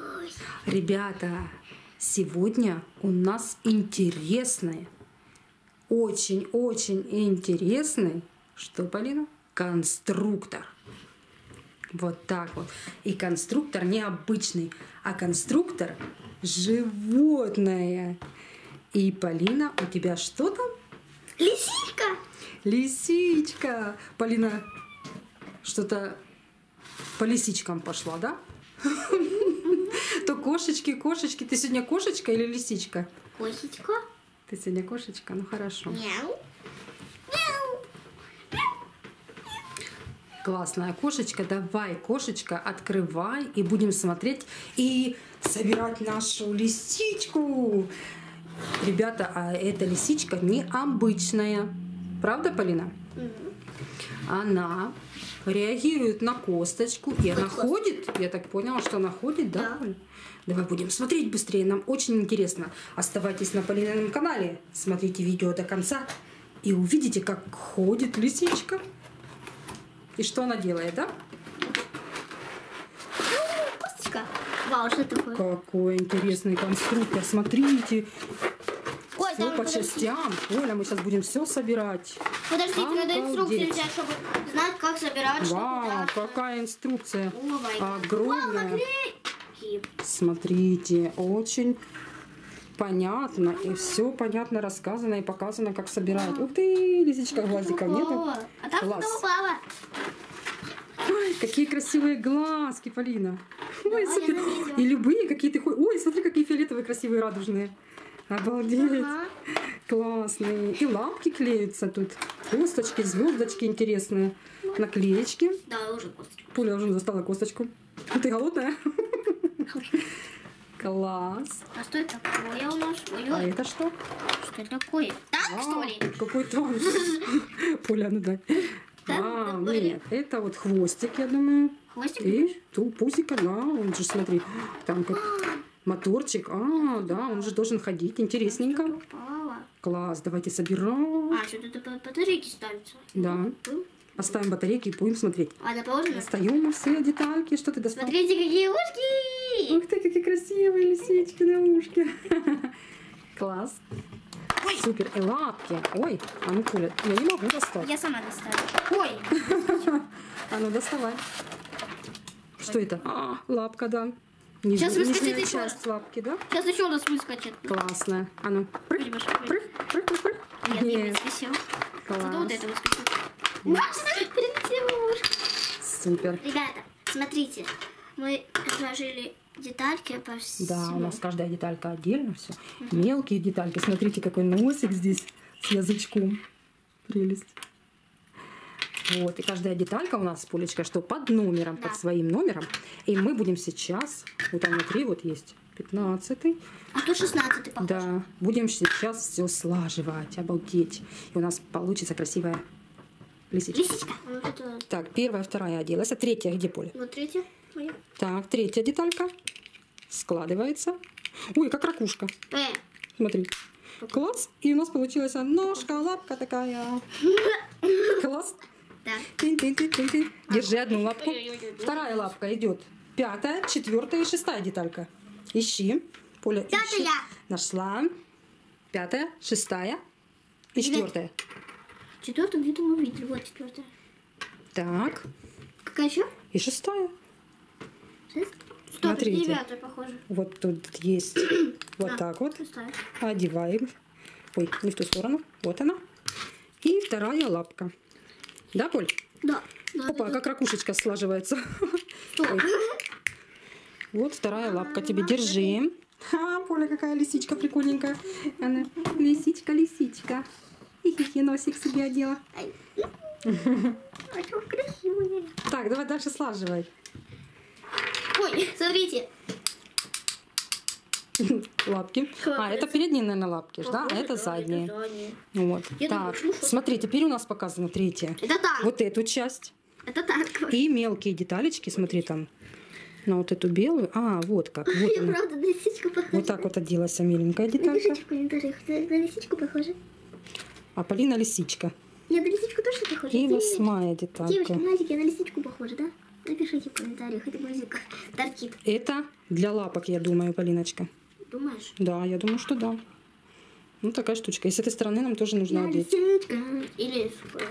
Ребята, сегодня у нас интересный, очень-очень интересный, что, Полина? Конструктор. Вот так вот. И конструктор необычный, а конструктор животное. И, Полина, у тебя что там? Лисичка. Лисичка. Полина что-то по лисичкам пошла, да? То кошечки. Ты сегодня кошечка или лисичка? Кошечка. Ты сегодня кошечка? Ну хорошо. Мяу. Классная кошечка. Давай, кошечка, открывай и будем смотреть и собирать нашу лисичку. Ребята, а эта лисичка необычная. Правда, Полина? Она реагирует на косточку, и она ходит. Я так поняла, что она ходит, да? Давай будем смотреть быстрее, нам очень интересно. Оставайтесь на Полинином канале, смотрите видео до конца и увидите, как ходит лисичка. И что она делает, да? Косточка. Вау, что такое? Какой интересный конструктор, смотрите. Ой, Все там, по частям. Оля, мы сейчас будем все собирать. Подождите, надо инструкцию Обалдеть. взять, чтобы знать, как собирать. Вау, какая инструкция Вау, огромная. наклейки. Смотрите, очень понятно и все понятно рассказано и показано, как собирать. Ух ты, лисичка, глазиков нету? А там Класс. что упало? Ой, какие красивые глазки, Полина. Ой, Да, супер. я заметила. И любые какие ты хочешь. Ой, смотри, какие фиолетовые, красивые, радужные. Обалдеть. Ага. Классные. И лапки клеются тут. Косточки, звездочки интересные. Наклеечки. Да, уже косточка. Пуля уже достала косточку. Ты голодная? Класс. А что это такое у нас? А Ой-ой. это что? Что это такое? Так, что ли? Какой танк. Пуля, ну дай. А, нет, это вот хвостик, я думаю. Хвостик? И ту пузика, да, он же, смотри, там как моторчик. А, да, он же должен ходить, интересненько. Упало. Класс, давайте собираем. А, сюда батарейки ставятся. Да. Поставим батарейки и будем смотреть. А, да, положено? Достаем все детальки. Что ты достал? Смотрите, какие ушки! Ух ты, какие красивые лисички на ушке. Класс. Ой. Супер. И лапки. Ой, а ну, Коля, я не могу достать. Я сама доставлю. Ой! А ну, доставай. Что это? А, лапка, да. Сейчас выскочит Нижняя еще часть лапки, да? Сейчас еще у нас выскочит. Классно. А ну, прыг, прыг, прыг, прыг, прыг. Нет, не выскочил. Зато вот Класс. это выскочит. Прилетела ушко. Супер. Ребята, смотрите. Мы разложили детальки по всему. Да, у нас каждая деталька отдельно все. Мелкие детальки. Смотрите, какой носик здесь с язычком. Прелесть. Вот, и каждая деталька у нас с Полечкой, что под номером, Да. под своим номером. И мы будем сейчас, вот там внутри вот есть 15-й. А то 16-й, похоже. Да, будем сейчас все слаживать, обалдеть. И у нас получится красивая лисичка. Лисичка. Вот это... Так, первая, вторая оделась, а третья где, Поля? Вот третья моя. Так, третья деталька складывается. Ой, как ракушка. Смотри. Класс. И у нас получилась ножка, лапка такая. Класс. Да. Тын-тын-тын-тын-тын. Держи одну лапку. Ой-ой-ой. Вторая лапка идет. 5-я, 4-я и 6-я деталька. Ищи. Поля, ищи. 5-я. Нашла. 5-я, 6-я и 4-я. Четвертую где-то мы видели. Вот четвертая. Так. Какая еще? И 6-я. Стоп, Смотрите. 9-я, похоже. Вот тут есть вот так вот. Шестая. Одеваем. Ой, не в ту сторону. Вот она. И вторая лапка. Да, Поль? Да. Да, Опа, да, как ракушечка слаживается. Стоп. Ой. Вот вторая лапка тебе. Держи. Ха, Поля, какая лисичка прикольненькая. Она лисичка, лисичка. Хихихи, носик себе одела. Ай. А что красивая. Так, давай дальше слаживай. Ой, смотрите. Лапки. А, это передние, наверное, лапки, да? А это задние. Вот. Я Так, думаю, что- смотри, теперь у нас показана третья. Это танк. Вот эту часть. Это танк. И мелкие деталечки, смотри там, на вот эту белую. А, вот как. Вот Я она. правда на лисичку похожа. Вот так вот оделась миленькая На деталька. лисичку не даже. На лисичку похожа. А Полина лисичка. Я на лисичку тоже похожа. И Девочки, 8-я деталька. Девочки, мальчики, я на лисичку похожа, да? Напишите в комментариях, это музыка торчит. Это для лапок, я думаю, Полиночка. Думаешь? Да, я думаю, что да. Ну, такая штучка. И с этой стороны нам тоже нужно одеть. Или...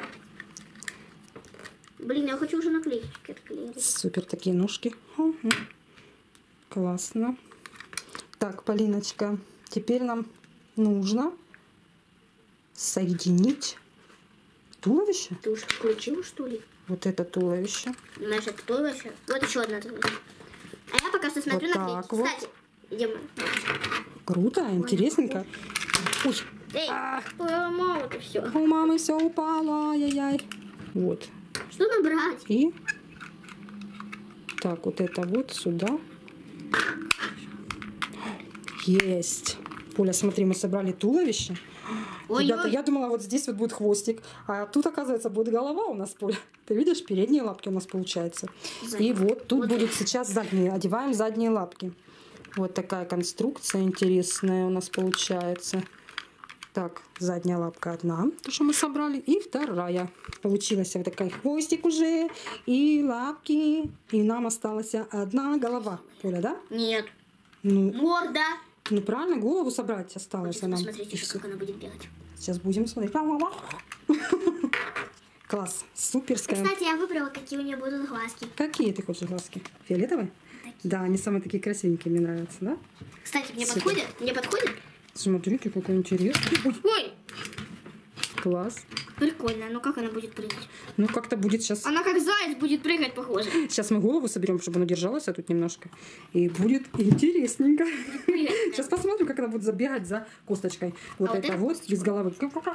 Блин, я хочу уже наклеечки отклеить. Супер такие ножки. Угу. Классно. Так, Полиночка, теперь нам нужно соединить туловище. Ты уже включила, что ли? Вот это туловище. Значит, туловище. Вот еще одна туловище. А я пока что смотрю Вот наклейки. так вот. Кстати, идем. Круто, интересненько. Ой, Эй, мало это все. у мамы все упало. Ай-яй-яй. Вот. Что набрать? И так, вот это вот сюда. Есть. Поля, смотри, мы собрали туловище. Ой, Ребята, ой. я думала, вот здесь вот будет хвостик, а тут, оказывается, будет голова у нас, Поля. Ты видишь, передние лапки у нас получается. И вот тут будет сейчас задние. Одеваем задние лапки. Вот такая конструкция интересная у нас получается. Так, задняя лапка одна, то, что мы собрали, и вторая. Получилась вот такой хвостик уже, и лапки, и нам осталась одна голова. Поля, да? Нет. Ну, Морда. ну правильно, голову собрать осталось Хочется нам. посмотреть И еще, всё. как она будет бегать. Сейчас будем смотреть. Класс, суперская. Кстати, я выбрала, какие у нее будут глазки. Какие ты хочешь глазки? Фиолетовые? Такие. Да, они самые такие красивенькие, мне нравятся, да? Кстати, мне Супер. подходит? Мне подходит? Смотрите, какой интересный. Ой, Ой, класс. прикольно. Ну как она будет прыгать? Ну, как-то будет сейчас... Она как заяц будет прыгать, похоже. Сейчас мы голову соберем, чтобы она держалась тут немножко. И будет интересненько. Сейчас посмотрим, как она будет забегать за косточкой. Вот А вот это это вот без головы.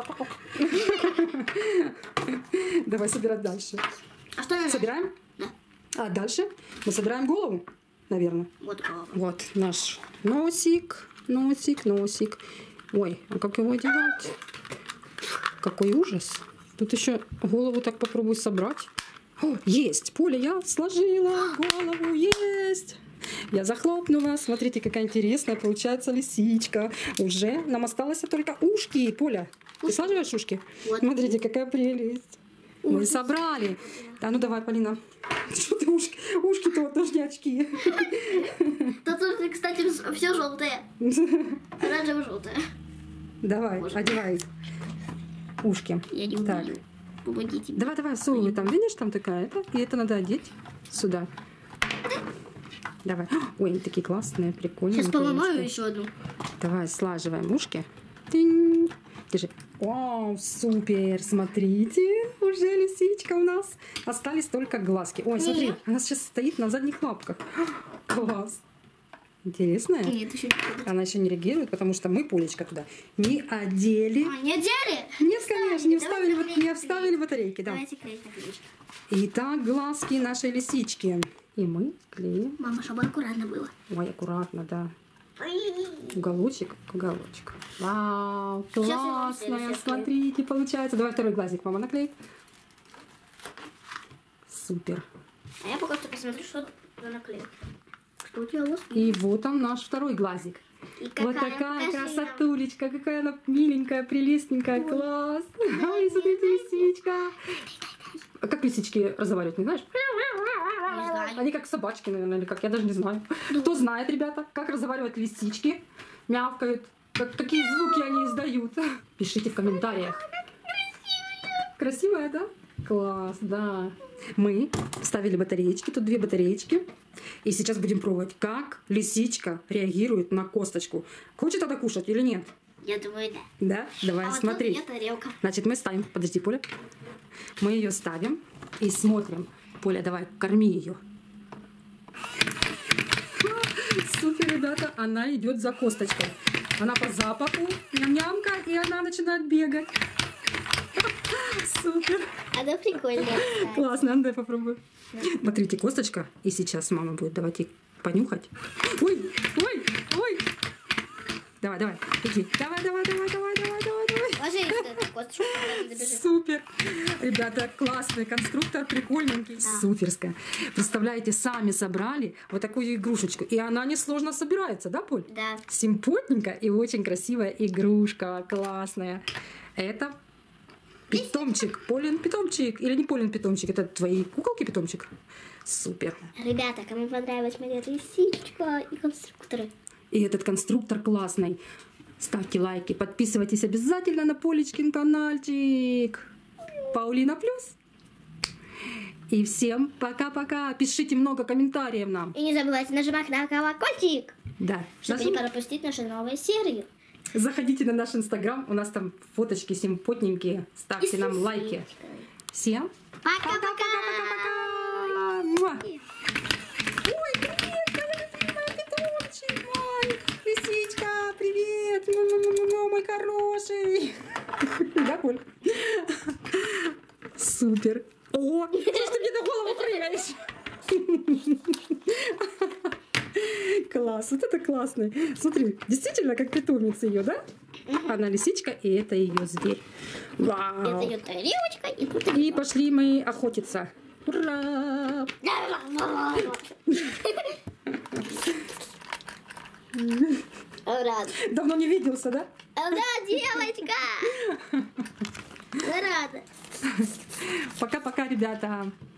Давай собирать дальше. А что она? Собираем? Да. А дальше мы собираем голову, наверное. Вот голова. Вот наш носик, носик, носик. Ой, а как его одевать? Какой ужас. Тут еще голову так попробуй собрать. О, есть. Поля, я сложила голову. Есть. Я захлопнула. Смотрите, какая интересная получается лисичка. Уже нам осталось только ушки. Поля, ты слаживаешь ушки? Вот. Смотрите, какая прелесть. Мы Ужас. собрали. А ну давай, Полина. Что ты ушки? Ушки-то вот даже не очки. Тут, кстати, все желтое. Оранжево-желтое. Давай, одевай ушки. Я не Так. умею. Помогите мне. Давай, давай, всовывай там. Видишь, там такая это. И это надо одеть сюда. Давай. Ой, они такие классные, прикольные. Сейчас поломаю еще одну. Давай, слаживаем ушки. Тынь. Держи. Вау, супер. Смотрите, уже лисичка у нас. Остались только глазки. Ой, смотри, Нет. она сейчас стоит на задних лапках. Класс. Интересная. Нет, еще не подходит. Она еще не реагирует, потому что мы Полечка туда не одели. А, не одели? Нет, конечно, не Давайте вставили, наклеим, не вставили батарейки. Да. Давайте клеить наклеечки. Итак, глазки нашей лисички. И мы клеим. Мама, чтобы аккуратно было. Ой, аккуратно, да. Уголочек, уголочек. Вау, Сейчас я классно. вам следующее Смотрите, получается. Давай второй глазик, мама, наклей. Супер. А я пока что посмотрю, что за наклеек. Что у тебя волосы? И вот он наш второй глазик. И Вот такая красотулечка, какая она миленькая, прелестненькая, класс. Ой, смотрите, лисичка. А как лисички разговаривать, не знаешь? Не знаю. Они как собачки, наверное, или как, я даже не знаю. Кто знает, ребята, как разговаривать лисички? Мявкают. Какие звуки они издают? Пишите в комментариях. Красивая, да? Класс, да. Мы вставили батареечки, тут 2 батареечки. И сейчас будем пробовать, как лисичка реагирует на косточку. Хочет она кушать или нет? Я думаю, да. Да? Давай А вот смотри. тут нет тарелка. Значит, мы ставим... Подожди, Поля. Мы ее ставим и смотрим. Поля, давай, корми ее. Супер, ребята. Она идет за косточкой. Она по запаху. Ням-нямка. И она начинает бегать. Супер. Она прикольная. Классно, Андай, попробуй. Смотрите, косточка. И сейчас мама будет давать ей понюхать. Ой, ой, ой. Давай, давай, иди. Давай, давай, давай, давай, давай, давай, давай. Ложи эту косточку, она добежит. Супер. Ребята, классный конструктор, прикольненький. Да. Суперская. Представляете, сами собрали вот такую игрушечку. И она несложно собирается, да, Поль? Да. Симпотненькая и очень красивая игрушка. Классная. Это питомчик. Полин питомчик. Или не Полин питомчик. Это твои куколки питомчик? Супер. Ребята, кому понравилась моя лисичка и конструкторы? И этот конструктор классный. Ставьте лайки, подписывайтесь обязательно на Полечкин каналчик. Паулина Плюс. И всем пока-пока. Пишите много комментариев нам. И не забывайте нажимать на колокольчик, Да. чтобы не пропустить наши новые серии. Заходите на наш инстаграм. У нас там фоточки симпотненькие. Ставьте нам лайки. Всем Пока-пока! Муа. Ой, привет, моя любимая питомчик мой. Лисичка, привет. Ну, мой хороший. Да, Коль? Супер. О, что ж ты мне на голову прыгаешь? Класс, вот это классно. Смотри, действительно, как питомец ее, да? Она лисичка, и это ее зверь. Вау. Это ее тарелочка и тут И пошли мы охотиться. Ура! Ура! Давно не виделся, да? Ура, девочка! Рада! Пока-пока, ребята.